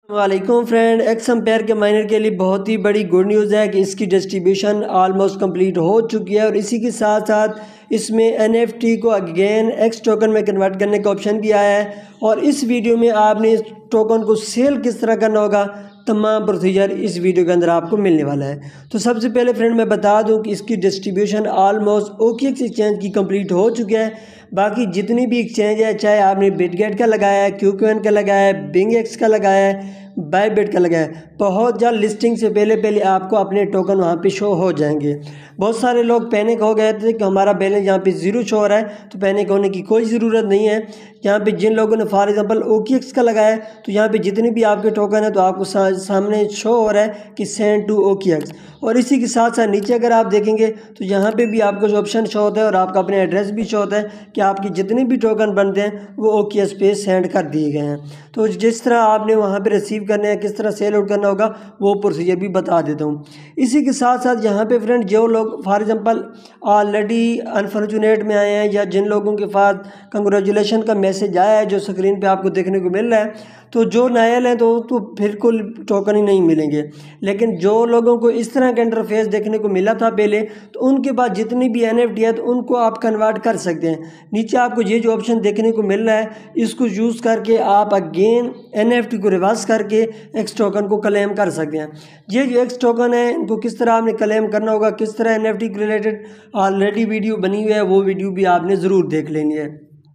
वालेकुम friend, X empire के miner के लिए बहुत ही बड़ी गुड न्यूज़ है कि इसकी डिस्ट्रीब्यूशन ऑलमोस्ट कंप्लीट हो चुकी है और इसी के साथ साथ इसमें एनएफटी को अगेन एक्स टोकन में कन्वर्ट करने का ऑप्शन भी आया है। और इस वीडियो में आपने इस टोकन को सेल किस तरह करना होगा, तमाम प्रोसीजर इस वीडियो के अंदर आपको मिलने वाला है। तो सबसे पहले फ्रेंड मैं बता दूं कि इसकी डिस्ट्रीब्यूशन ऑलमोस्ट OKX एक्सचेंज की कंप्लीट हो चुकी है। बाकी जितनी भी एक्सचेंज है, चाहे आपने बिटगेट का लगाया है, क्यूकॉइन का लगाया है, बिंगएक्स का लगाया है, बायबिट का लगाया है, बहुत जल्द लिस्टिंग से पहले आपको अपने टोकन वहाँ पे शो हो जाएंगे। बहुत सारे लोग पैनिक हो गए थे कि हमारा बैलेंस यहाँ पे ज़ीरो शो हो रहा है, तो पैनिक होने की कोई ज़रूरत नहीं है। यहाँ पे जिन लोगों ने फॉर एग्जांपल OKX का लगाया है, तो यहाँ पे जितने भी आपके टोकन है तो आपको सामने शो हो रहा है कि सेंड टू OKX। और इसी के साथ साथ नीचे अगर आप देखेंगे तो यहाँ पे भी आपको जो ऑप्शन शो होता है और आपका अपने एड्रेस भी शो होता है कि आपके जितने भी टोकन बनते हैं वो OKX पे सेंड कर दिए गए हैं। तो जिस तरह आपने वहाँ पे रिसीव करने हैं, किस तरह सेल आउट करना होगा, वो प्रोसीजर भी बता देता हूँ। इसी के साथ साथ यहाँ पे फ्रेंड जो लोग फॉर एग्जांपल ऑलरेडी अनफॉर्चुनेट में आए हैं या जिन लोगों के पास कंग्रेचुलेशन का मैसेज आया है जो स्क्रीन पे आपको देखने को मिल रहा है, तो जो नायल हैं तो बिल्कुल टोकन ही नहीं मिलेंगे। लेकिन जो लोगों को इस तरह का इंटरफेस देखने को मिला था पहले, तो उनके पास जितनी भी NFT है तो उनको आप कन्वर्ट कर सकते हैं। नीचे आपको ये जो ऑप्शन देखने को मिल रहा है, इसको यूज़ करके आप अगेन NFT को रिवर्स करके एक्स टोकन को क्लेम कर सकते हैं। ये जो एक्स टोकन है इनको किस तरह आपने क्लेम करना होगा, किस तरह NFT के रिलेटेड ऑलरेडी वीडियो बनी हुई है, वो वीडियो भी आपने ज़रूर देख लेनी है।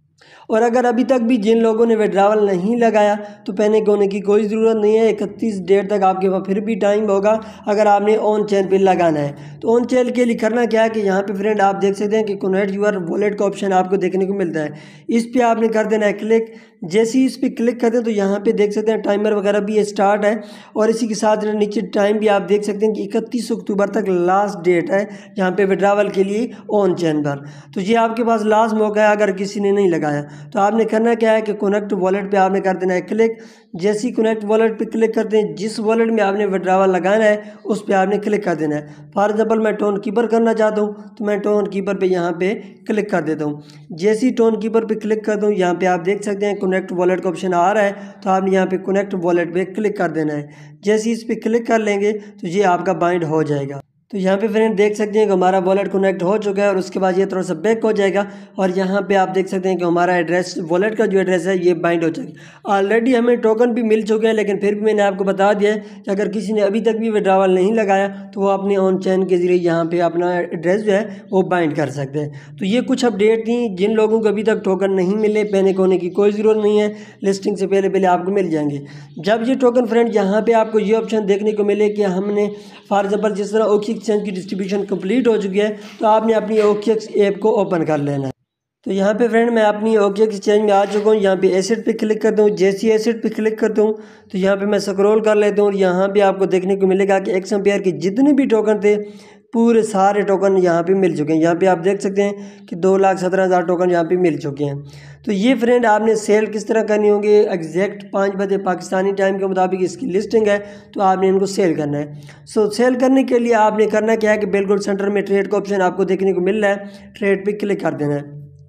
और अगर अभी तक भी जिन लोगों ने विड्रॉवल नहीं लगाया तो पैनिक होने की कोई ज़रूरत नहीं है। 31 डेट तक आपके पास फिर भी टाइम होगा अगर आपने ऑन चेन पे लगाना है। तो ऑन चेन के लिए करना क्या है कि यहाँ पे फ्रेंड आप देख सकते हैं कि कनेक्ट यूर वॉलेट का ऑप्शन आपको देखने को मिलता है। इस पर आपने कर देना है क्लिक। जैसे ही इस पर क्लिक करते हैं तो यहाँ पे देख सकते हैं टाइमर वगैरह भी स्टार्ट है और इसी के साथ नीचे टाइम भी आप देख सकते हैं कि 31 अक्टूबर तक लास्ट डेट है यहाँ पे विड्रॉवल के लिए ऑन चेन पर। तो ये आपके पास लास्ट मौका है अगर किसी ने नहीं लगाया। तो आपने करना क्या है कि कनेक्ट वॉलेट पे आपने कर देना है क्लिक। जैसे ही कनेक्ट वॉलेट पे क्लिक करते हैं, जिस वॉलेट में आपने विड्रॉवल लगाना है उस पर आपने क्लिक कर देना है। फॉर एग्जांपल मैं टोन कीपर करना चाहता हूँ तो मैं टोन कीपर पे यहाँ पे क्लिक कर देता हूँ। जैसे ही टोन कीपर पे क्लिक करता हूँ, यहाँ पे आप देख सकते हैं कनेक्ट वॉलेट का ऑप्शन आ रहा है, तो आपने यहाँ पे कनेक्ट वॉलेट पे क्लिक कर देना है। जैसे ही इस पर क्लिक कर लेंगे तो ये आपका बाइंड हो जाएगा। तो यहाँ पे फ्रेंड देख सकते हैं कि हमारा वॉलेट कनेक्ट हो चुका है और उसके बाद ये थोड़ा सा बैक हो जाएगा और यहाँ पे आप देख सकते हैं कि हमारा एड्रेस, वॉलेट का जो एड्रेस है ये बाइंड हो जाएगा। ऑलरेडी हमें टोकन भी मिल चुके हैं, लेकिन फिर भी मैंने आपको बता दिया है कि अगर किसी ने अभी तक भी विड्रॉवल नहीं लगाया तो वो अपने ऑन चेन के जरिए यहाँ पे अपना एड्रेस जो है वो बाइंड कर सकते हैं। तो ये कुछ अपडेट थी। जिन लोगों को अभी तक टोकन नहीं मिले, पैनिक होने की कोई ज़रूरत नहीं है, लिस्टिंग से पहले आपको मिल जाएंगे। जब ये टोकन फ्रेंड यहाँ पे आपको ये ऑप्शन देखने को मिले कि हमने फॉर एग्जाम्पल जिस तरह OKX एक्सचेंज की डिस्ट्रीब्यूशन कंप्लीट हो चुकी है, तो आपने अपनी OKX ऐप को ओपन कर लेना है। तो यहाँ पे फ्रेंड मैं अपनी OKX एक्सचेंज में आ चुका हूँ। यहाँ पे एसेट पे क्लिक करता हूँ। जैसे ही एसेट पे क्लिक करता हूँ तो यहाँ पे मैं स्क्रॉल कर लेता हूँ और यहाँ पे आपको देखने को मिलेगा कि एक्स एम्पेयर के जितने भी टोकन थे पूरे सारे टोकन यहाँ पे मिल चुके हैं। यहाँ पे आप देख सकते हैं कि 2,17,000 टोकन यहाँ पे मिल चुके हैं। तो ये फ्रेंड आपने सेल किस तरह करनी होगी, एग्जैक्ट 5 बजे पाकिस्तानी टाइम के मुताबिक इसकी लिस्टिंग है, तो आपने इनको सेल करना है। सो सेल करने के लिए आपने करना क्या है कि बिल्कुल सेंटर में ट्रेड का ऑप्शन आपको देखने को मिल रहा है, ट्रेड पे क्लिक कर देना है।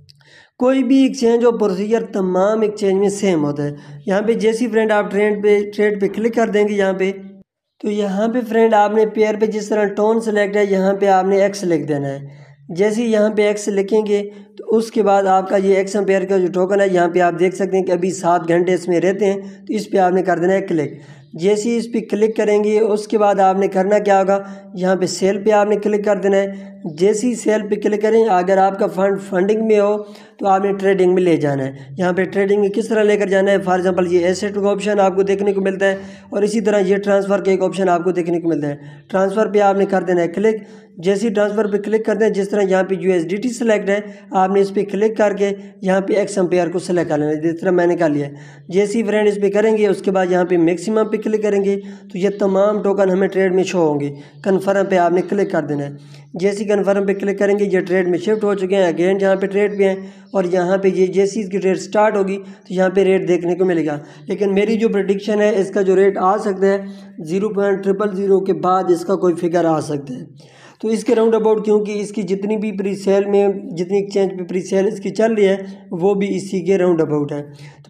कोई भी एक्सचेंज और प्रोसीजर तमाम एक्सचेंज में सेम होता है। यहाँ पे जैसी फ्रेंड आप ट्रेड पे क्लिक कर देंगे यहाँ पे, तो यहाँ पे फ्रेंड आपने पेयर पे जिस तरह टोन सेलेक्ट है यहाँ पे आपने एक्स लिख देना है। जैसे ही यहाँ पे एक्स लिखेंगे तो उसके बाद आपका ये एक्स एम्पेयर का जो टोकन है यहाँ पे आप देख सकते हैं कि अभी 7 घंटे इसमें रहते हैं, तो इस पे आपने कर देना है क्लिक। जैसे ही इस पर क्लिक करेंगे उसके बाद आपने करना क्या होगा, यहाँ पे सेल पे आपने क्लिक कर देना है। जैसे ही सेल पे क्लिक करें, अगर आपका फंडिंग में हो तो आपने ट्रेडिंग में ले जाना है। यहाँ पे ट्रेडिंग में किस तरह लेकर जाना है, फॉर एग्जांपल ये एसेट का ऑप्शन आपको देखने को मिलता है और इसी तरह ये ट्रांसफ़र का एक ऑप्शन आपको देखने को मिलता है। ट्रांसफ़र पे आपने कर देना है क्लिक। जैसे ही ट्रांसफ़र पे क्लिक करते हैं, जिस तरह यहाँ पे USDT सेलेक्ट है, आपने इस पर क्लिक करके यहाँ पे एक्स एम्पेयर को सेलेक्ट कर लेना है, जिस तरह मैंने कर लिया है। जैसे ही फ्रेंड इस पर करेंगे उसके बाद यहाँ पे मैक्सिमम पे क्लिक करेंगे तो ये तमाम टोकन हमें ट्रेड में शो होंगे। कन्फर्म पे आपने क्लिक कर देना है। जैसे ही कन्फर्म पे क्लिक करेंगे ये ट्रेड में शिफ्ट हो चुके हैं, अगेन यहाँ पे ट्रेड पे हैं और यहाँ पे ये जैसी इसकी ट्रेड स्टार्ट होगी तो यहाँ पे रेट देखने को मिलेगा। लेकिन मेरी जो प्रेडिक्शन है इसका जो रेट आ सकता है 0.000 के बाद इसका कोई फिगर आ सकता है। तो इसके राउंड अबाउट, क्योंकि इसकी जितनी भी प्री सेल में जितनी एक्सचेंज पे प्री सेल इसकी चल रही है वो भी इसी के राउंड अबाउट है। तो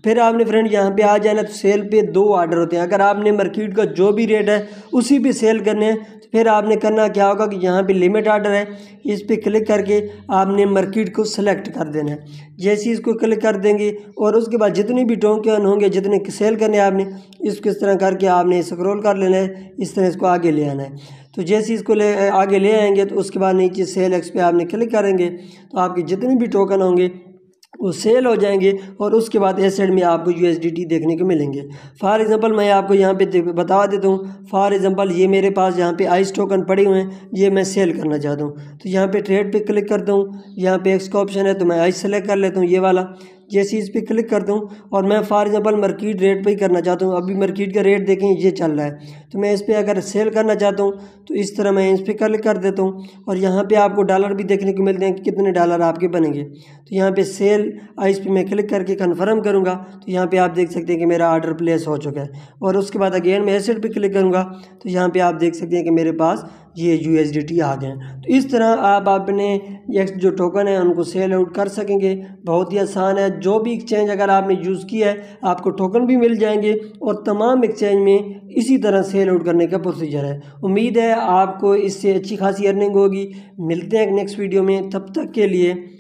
फिर आपने फ्रेंड यहाँ पे आ जाना। तो सेल पे 2 ऑर्डर होते हैं। अगर आपने मार्केट का जो भी रेट है उसी पे सेल करने हैं तो फिर आपने करना क्या होगा कि यहाँ पे लिमिट ऑर्डर है, इस पर क्लिक करके आपने मार्केट को सिलेक्ट कर देना है। जैसे इसको क्लिक कर देंगे और उसके बाद जितने भी टोकन होंगे, जितने सेल करने हैं आपने, इसको इस तरह करके आपने स्क्रॉल कर लेना है, इस तरह इसको आगे ले आना है। तो जैसे इसको आगे ले आएंगे तो उसके बाद नीचे सेल एक्स पे आपने क्लिक करेंगे तो आपके जितने भी टोकन होंगे वो सेल हो जाएंगे और उसके बाद इस साइड में आपको USDT देखने को मिलेंगे। फॉर एग्जांपल मैं आपको यहाँ पे बता देता हूँ। फॉर एग्जांपल ये मेरे पास यहाँ पे आइस टोकन पड़े हुए हैं, ये मैं सेल करना चाहता हूँ। तो यहाँ पे ट्रेड पे क्लिक करता हूँ, यहाँ पे एक्स का ऑप्शन है तो मैं आइस सेलेक्ट कर लेता हूँ, ये वाला। जैसे इस पर क्लिक करता हूँ और मैं फॉर एग्जांपल मार्केट रेट पे ही करना चाहता हूँ। अभी मार्केट का रेट देखें ये चल रहा है, तो मैं इस पर अगर सेल करना चाहता हूँ तो इस तरह मैं इस पर क्लिक कर देता हूँ और यहाँ पे आपको डॉलर भी देखने को मिलते हैं कि कितने डॉलर आपके बनेंगे। तो यहाँ पे सेल इस पर मैं क्लिक करके कन्फर्म करूँगा तो यहाँ पे आप देख सकते हैं कि मेरा ऑर्डर प्लेस हो चुका है। और उसके बाद अगेन मैं एसेट पे क्लिक करूँगा तो यहाँ पे आप देख सकते हैं कि मेरे पास ये USDT आ गए। तो इस तरह आप अपने ये जो टोकन है उनको सेल आउट कर सकेंगे। बहुत ही आसान है। जो भी एक्सचेंज अगर आपने यूज़ किया है आपको टोकन भी मिल जाएंगे और तमाम एक्सचेंज में इसी तरह सेल आउट करने का प्रोसीजर है। उम्मीद है आपको इससे अच्छी खासी अर्निंग होगी। मिलते हैं नेक्स्ट वीडियो में, तब तक के लिए